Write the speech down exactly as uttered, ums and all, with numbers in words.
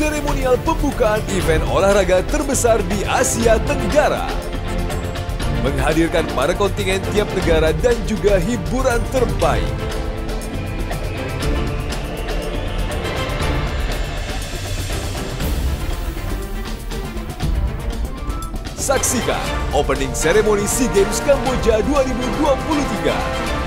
seremonial pembukaan event olahraga terbesar di Asia Tenggara. Menghadirkan para kontingen tiap negara dan juga hiburan terbaik. Saksikan opening ceremony SEA Games Kamboja dua ribu dua puluh tiga.